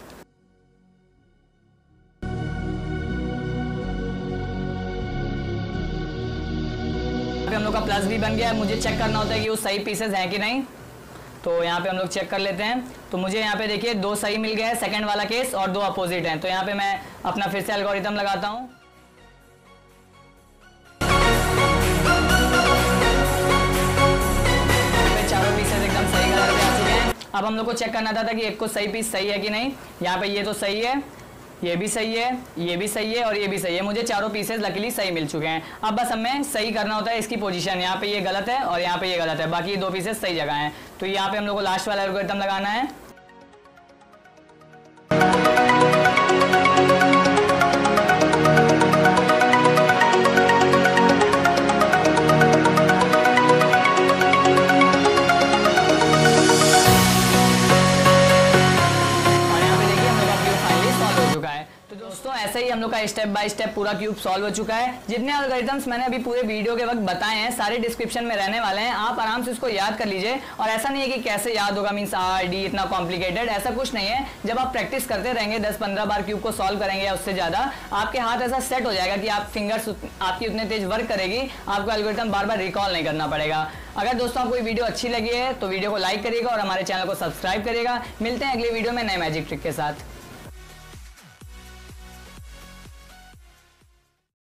हम लोग का प्लस भी बन गया है। मुझे चेक करना होता है कि वो सही पीसेस हैं कि नहीं, तो यहाँ पे हम लोग चेक कर लेते हैं। तो मुझे यहाँ पे देखिए दो सही मिल गया है सेकंड वाला केस, और दो अपोजिट हैं। तो यहाँ पे मैं अपना फिर से एल्गोरिथम लगाता हूँ। चारों पीसेस एकदम सही कलर पे आ चुके हैं। अब हम लोग को चेक करना था, था कि एक को सही पीस सही है कि नहीं। यहाँ पे ये तो सही है, ये भी सही है, ये भी सही है और ये भी सही है। मुझे चारों पीसेस लकीली सही मिल चुके हैं। अब बस हमें सही करना होता है इसकी पोजीशन। यहाँ पे ये गलत है और यहाँ पे ये गलत है, बाकी ये दो पीसेस सही जगह हैं। तो यहाँ पे हम लोग को लास्ट वाला एल्गोरिथम लगाना है। स्टेप बाय स्टेप पूरा क्यूब सॉल्व हो चुका है। जितने एल्गोरिथम्स मैंने अभी पूरे वीडियो के वक्त बताए हैं सारे डिस्क्रिप्शन में रहने वाले हैं, आप आराम से उसको याद कर लीजिए। और ऐसा नहीं है कि कैसे याद होगा, मींस आर डी इतना कॉम्प्लिकेटेड, ऐसा कुछ नहीं है। जब आप प्रैक्टिस करते रहेंगे, दस पंद्रह बार क्यूब को सॉल्व करेंगे या उससे ज्यादा, आपके हाथ ऐसा सेट हो जाएगा कि आप फिंगर्स आपकी उतने तेज वर्क करेगी, आपको एल्गोरिथम बार बार रिकॉल नहीं करना पड़ेगा। अगर दोस्तों आपको ये वीडियो अच्छी लगी है तो वीडियो को लाइक करिएगा और हमारे चैनल को सब्सक्राइब करिएगा। मिलते हैं अगले वीडियो में नए मैजिक ट्रिक के साथ।